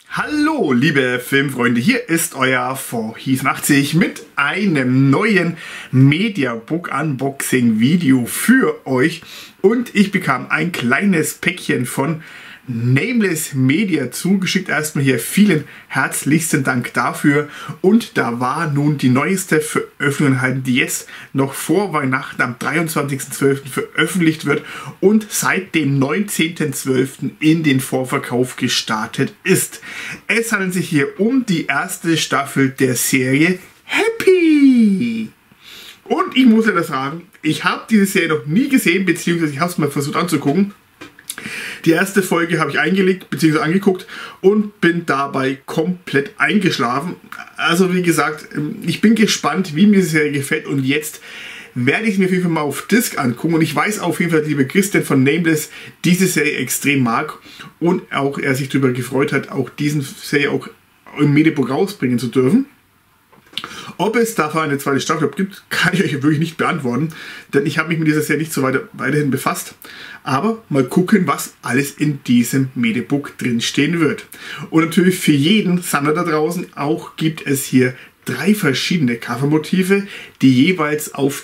Hallo liebe Filmfreunde, hier ist euer Heath80 mit einem neuen Mediabook Unboxing Video für euch und ich bekam ein kleines Päckchen von Nameless Media zugeschickt. Erstmal hier vielen herzlichsten Dank dafür und da war nun die neueste Veröffentlichung, die jetzt noch vor Weihnachten am 23.12. veröffentlicht wird und seit dem 19.12. in den Vorverkauf gestartet ist. Es handelt sich hier um die erste Staffel der Serie Happy. Und ich muss ja das sagen, ich habe diese Serie noch nie gesehen, beziehungsweise ich habe es mal versucht anzugucken. Die erste Folge habe ich eingelegt bzw. angeguckt und bin dabei komplett eingeschlafen. Also wie gesagt, ich bin gespannt, wie mir die Serie gefällt und jetzt werde ich mir auf jeden Fall mal auf Disc angucken. Und ich weiß auf jeden Fall, dass lieber Christian von Nameless diese Serie extrem mag und auch er sich darüber gefreut hat, auch diesen Serie auch im Mediabook rausbringen zu dürfen. Ob es davon eine zweite Staffel gibt, kann ich euch wirklich nicht beantworten, denn ich habe mich mit dieser Serie nicht so weiterhin befasst. Aber mal gucken, was alles in diesem Mediabook drinstehen wird. Und natürlich für jeden Sammler da draußen auch gibt es hier 3 verschiedene Covermotive, die jeweils auf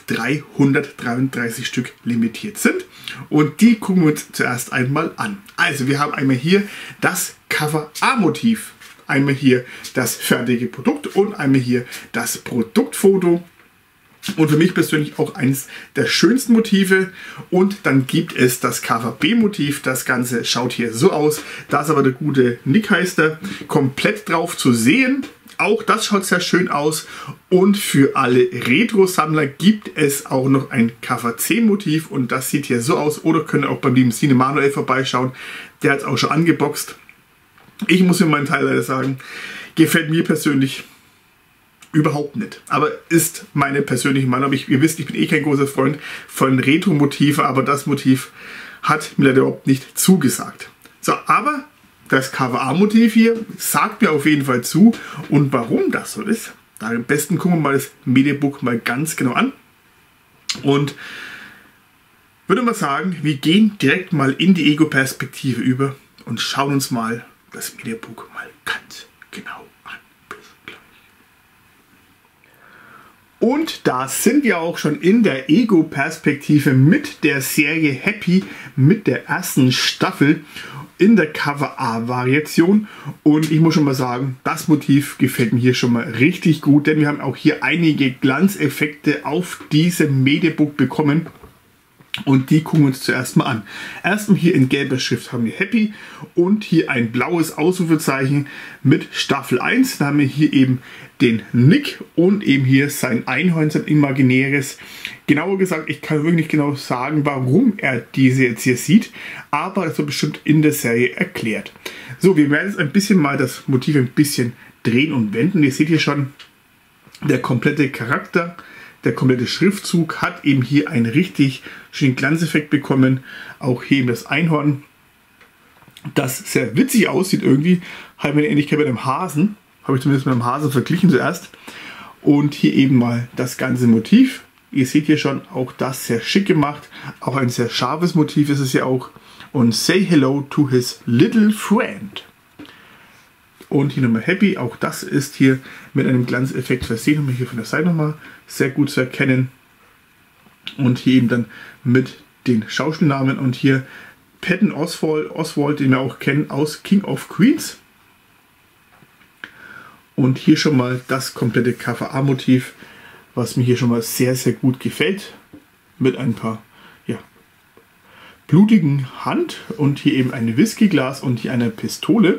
333 Stück limitiert sind. Und die gucken wir uns zuerst einmal an. Also wir haben einmal hier das Cover A-Motiv. Einmal hier das fertige Produkt und einmal hier das Produktfoto. Und für mich persönlich auch eines der schönsten Motive. Und dann gibt es das Cover B-Motiv. Das Ganze schaut hier so aus. Da ist aber der gute Nick heißt er komplett drauf zu sehen. Auch das schaut sehr schön aus. Und für alle Retro-Sammler gibt es auch noch ein Cover C-Motiv. Und das sieht hier so aus. Oder könnt ihr auch beim lieben Cine Manuel vorbeischauen. Der hat es auch schon angeboxt. Ich muss für meinen Teil leider sagen, gefällt mir persönlich überhaupt nicht. Aber ist meine persönliche Meinung. Ihr wisst, ich bin eh kein großer Freund von Retro-Motiven, aber das Motiv hat mir leider überhaupt nicht zugesagt. So, aber das Cover A-Motiv hier sagt mir auf jeden Fall zu. Und warum das so ist, da am besten gucken wir mal das Mediabook mal ganz genau an. Und würde mal sagen, wir gehen direkt mal in die Ego-Perspektive über und schauen uns mal das Mediabook mal ganz genau an. Bis gleich. Und da sind wir auch schon in der Ego-Perspektive mit der Serie Happy, mit der ersten Staffel in der Cover A-Variation. Und ich muss schon mal sagen, das Motiv gefällt mir hier schon mal richtig gut, denn wir haben auch hier einige Glanzeffekte auf diesem Mediabook bekommen. Und die gucken wir uns zuerst mal an. Erstmal hier in gelber Schrift haben wir Happy und hier ein blaues Ausrufezeichen mit Staffel 1. Da haben wir hier eben den Nick und eben hier sein Einhorn, sein imaginäres. Genauer gesagt, ich kann wirklich nicht genau sagen, warum er diese jetzt hier sieht, aber das wird bestimmt in der Serie erklärt. So, wir werden jetzt ein bisschen mal das Motiv ein bisschen drehen und wenden. Ihr seht hier schon, der komplette Charakter, der komplette Schriftzug hat eben hier einen richtig schönen Glanzeffekt bekommen. Auch hier eben das Einhorn, das sehr witzig aussieht irgendwie. Hat eine Ähnlichkeit mit einem Hasen. Habe ich zumindest mit einem Hasen verglichen zuerst. Und hier eben mal das ganze Motiv. Ihr seht hier schon, auch das sehr schick gemacht. Auch ein sehr scharfes Motiv ist es ja auch. Und Say Hello to his little friend. Und hier nochmal Happy, auch das ist hier mit einem Glanzeffekt versehen. Und hier von der Seite nochmal sehr gut zu erkennen. Und hier eben dann mit den Schauspielnamen. Und hier Patton Oswalt, den wir auch kennen aus King of Queens. Und hier schon mal das komplette Cover A-Motiv, was mir hier schon mal sehr, sehr gut gefällt. Mit ein paar blutigen Hand und hier eben ein Whiskyglas und hier eine Pistole.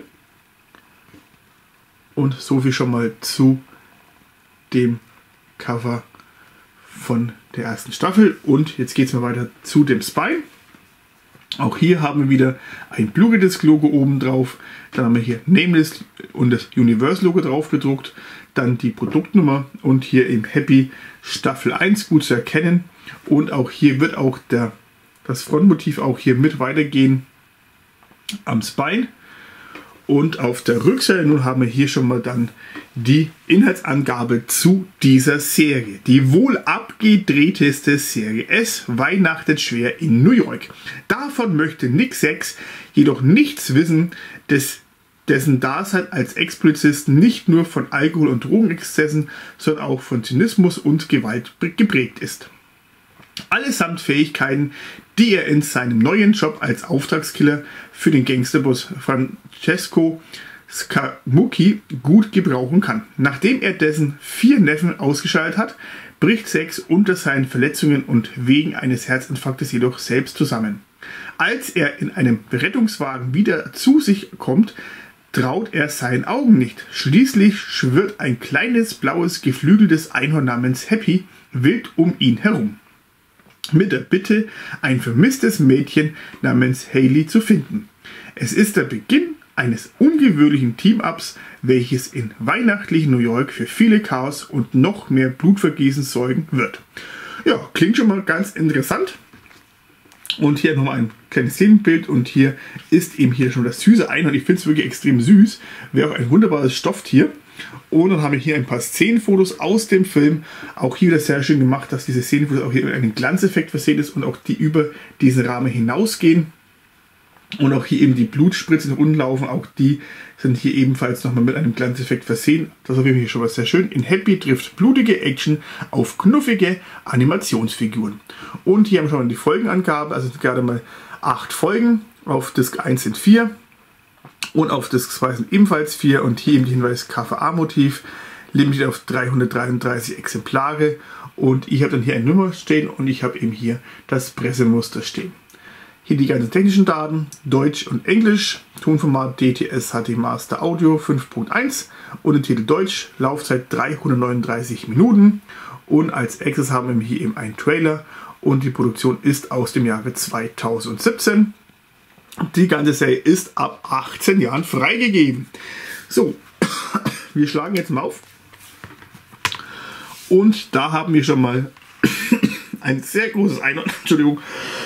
Und so viel schon mal zu dem Cover von der ersten Staffel. Und jetzt geht es mal weiter zu dem Spine. Auch hier haben wir wieder ein Blu-ray-Disc-Logo oben drauf. Dann haben wir hier Nameless und das Universe-Logo drauf gedruckt. Dann die Produktnummer und hier eben Happy Staffel 1 gut zu erkennen. Und auch hier wird auch das Frontmotiv auch hier mit weitergehen am Spine. Und auf der Rückseite nun haben wir hier schon mal dann die Inhaltsangabe zu dieser Serie. Die wohl abgedrehteste Serie. Es weihnachtet schwer in New York. Davon möchte Nick 6 jedoch nichts wissen. Des dessen Dasein als Ex-Polizist nicht nur von Alkohol- und Drogenexzessen, sondern auch von Zynismus und Gewalt geprägt ist. Allesamt Fähigkeiten, die er in seinem neuen Job als Auftragskiller für den Gangsterboss Francesco Scaramucci gut gebrauchen kann. Nachdem er dessen 4 Neffen ausgeschaltet hat, bricht Sex unter seinen Verletzungen und wegen eines Herzinfarktes jedoch selbst zusammen. Als er in einem Rettungswagen wieder zu sich kommt, traut er seinen Augen nicht. Schließlich schwirrt ein kleines blaues geflügeltes Einhorn namens Happy wild um ihn herum, mit der Bitte, ein vermisstes Mädchen namens Hailey zu finden. Es ist der Beginn eines ungewöhnlichen Team-Ups, welches in weihnachtlichen New York für viele Chaos und noch mehr Blutvergießen sorgen wird. Ja, klingt schon mal ganz interessant. Und hier nochmal ein kleines Szenenbild und hier ist eben hier schon das süße Einhorn. Ich finde es wirklich extrem süß. Wäre auch ein wunderbares Stofftier. Und dann habe ich hier ein paar Szenenfotos aus dem Film. Auch hier wieder sehr schön gemacht, dass diese Szenenfotos auch hier mit einem Glanzeffekt versehen ist und auch die über diesen Rahmen hinausgehen. Und auch hier eben die Blutspritzen nach unten laufen. Auch die sind hier ebenfalls nochmal mit einem Glanzeffekt versehen. Das ist auf jeden Fall hier schon was sehr schön. In Happy trifft blutige Action auf knuffige Animationsfiguren. Und hier haben wir schon mal die Folgenangabe. Also gerade mal 8 Folgen. Auf Disc 1 sind 4. Und auf Disc 2 sind ebenfalls 4. Und hier eben der Hinweis KVA-Motiv. Limited auf 333 Exemplare. Und ich habe dann hier eine Nummer stehen und ich habe eben hier das Pressemuster stehen. Hier die ganzen technischen Daten, Deutsch und Englisch, Tonformat DTS HD Master Audio 5.1 und den Titel Deutsch, Laufzeit 339 Minuten und als Access haben wir hier eben einen Trailer und die Produktion ist aus dem Jahre 2017. Die ganze Serie ist ab 18 Jahren freigegeben. So, wir schlagen jetzt mal auf und da haben wir schon mal ein sehr großes Einhorn, Entschuldigung.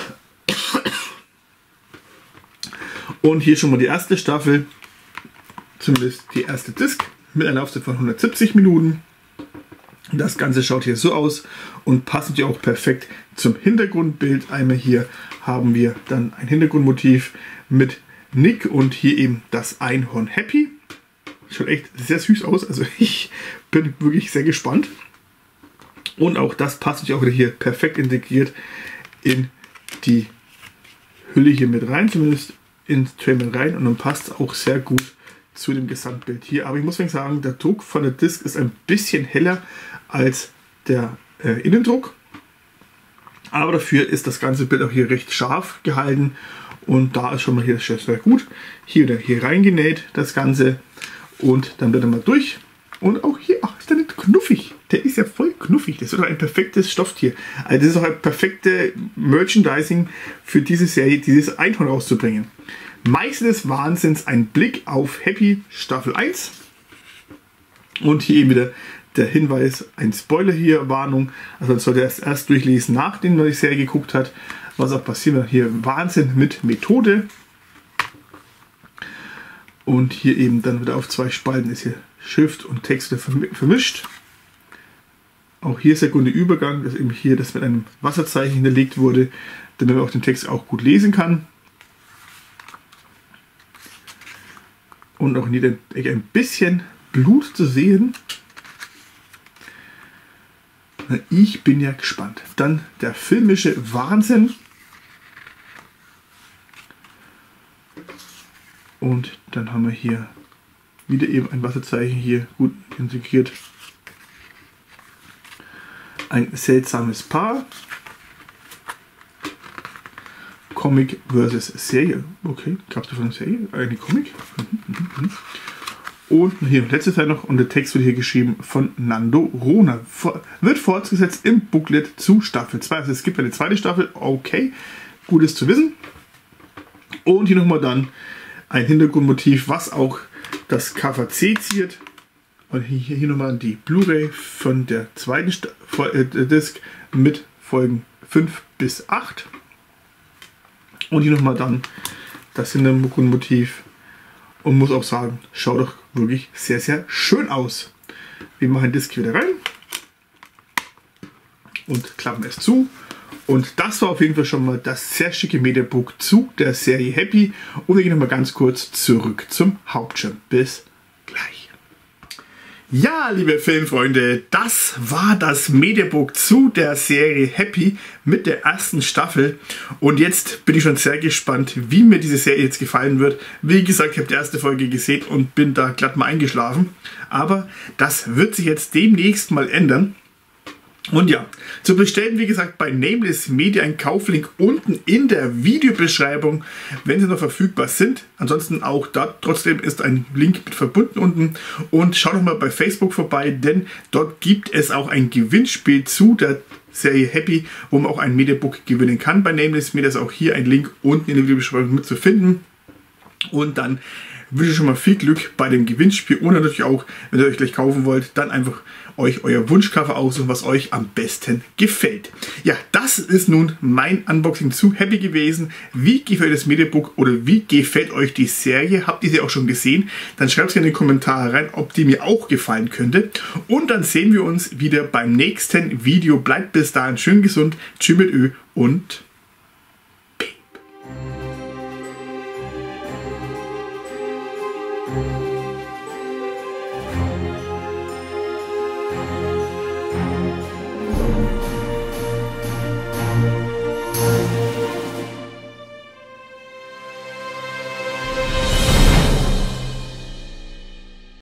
Und hier schon mal die erste Staffel, zumindest die erste Disc, mit einer Laufzeit von 170 Minuten. Das Ganze schaut hier so aus und passt natürlich auch perfekt zum Hintergrundbild. Einmal hier haben wir dann ein Hintergrundmotiv mit Nick und hier eben das Einhorn Happy. Schaut echt sehr süß aus, also ich bin wirklich sehr gespannt. Und auch das passt natürlich auch wieder hier perfekt integriert in die Hülle hier mit rein, zumindest ins Trailer rein und dann passt es auch sehr gut zu dem Gesamtbild hier. Aber ich muss sagen, der Druck von der Disc ist ein bisschen heller als der Innendruck. Aber dafür ist das ganze Bild auch hier recht scharf gehalten und da ist schon mal hier das sehr gut. Hier wieder hier reingenäht das Ganze und dann wird er mal durch. Und auch hier, ach, ist der nicht knuffig? Der ist ja voll knuffig. Das ist doch ein perfektes Stofftier. Also das ist auch ein perfektes Merchandising für diese Serie, dieses Einhorn rauszubringen. Meister des Wahnsinns, ein Blick auf Happy Staffel 1. Und hier eben wieder der Hinweis, ein Spoiler hier, Warnung. Also man sollte erst durchlesen, nachdem man die Serie geguckt hat. Was auch passiert wird. Hier Wahnsinn mit Methode. Und hier eben dann wieder auf 2 Spalten ist hier Schrift und Text vermischt. Auch hier ist der gute Übergang, dass eben hier das mit einem Wasserzeichen hinterlegt wurde, damit man auch den Text auch gut lesen kann. Und auch hier ein bisschen Blut zu sehen. Ich bin ja gespannt. Dann der filmische Wahnsinn. Und dann haben wir hier wieder eben ein Wasserzeichen hier gut integriert. Ein seltsames Paar. Comic versus Serie. Okay, gab es davon eine Serie? Eine Comic? Und hier letzte Teil noch und der Text wird hier geschrieben von Nando Rona. Wird fortgesetzt im Booklet zu Staffel 2. Also es gibt eine zweite Staffel. Okay, gutes zu wissen. Und hier nochmal dann ein Hintergrundmotiv, was auch das KVC ziert. Und hier nochmal die Blu-ray von der zweiten Disc mit Folgen 5 bis 8. Und hier nochmal dann das Hintergrundmotiv. Und muss auch sagen, schaut doch wirklich sehr, sehr schön aus. Wir machen den Disc wieder rein. Und klappen es zu. Und das war auf jeden Fall schon mal das sehr schicke Mediabook zu der Serie Happy. Und wir gehen nochmal ganz kurz zurück zum Hauptschirm. Bis gleich. Ja, liebe Filmfreunde, das war das Mediabook zu der Serie Happy mit der ersten Staffel. Und jetzt bin ich schon sehr gespannt, wie mir diese Serie jetzt gefallen wird. Wie gesagt, ich habe die erste Folge gesehen und bin da glatt mal eingeschlafen. Aber das wird sich jetzt demnächst mal ändern. Und ja, zu bestellen, wie gesagt, bei Nameless Media, ein Kauflink unten in der Videobeschreibung, wenn sie noch verfügbar sind. Ansonsten auch da trotzdem ist ein Link mit verbunden unten. Und schaut doch mal bei Facebook vorbei, denn dort gibt es auch ein Gewinnspiel zu der Serie Happy, wo man auch ein Mediabook gewinnen kann. Bei Nameless Media ist auch hier ein Link unten in der Videobeschreibung mit zu finden. Und dann wünsche ich schon mal viel Glück bei dem Gewinnspiel und natürlich auch, wenn ihr euch gleich kaufen wollt, dann einfach euch euer Wunschcover aussuchen, was euch am besten gefällt. Ja, das ist nun mein Unboxing zu Happy gewesen. Wie gefällt das Mediabook oder wie gefällt euch die Serie? Habt ihr sie auch schon gesehen? Dann schreibt es in die Kommentare rein, ob die mir auch gefallen könnte. Und dann sehen wir uns wieder beim nächsten Video. Bleibt bis dahin schön gesund. Tschüss mit Ö und Piep.